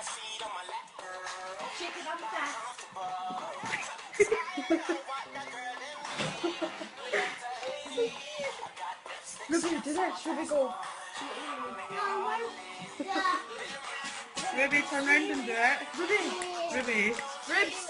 Shake it up fast. Ruby, do this. Ruby, go. Ruby, turn around and do it. Ruby. Ruby. Ribs.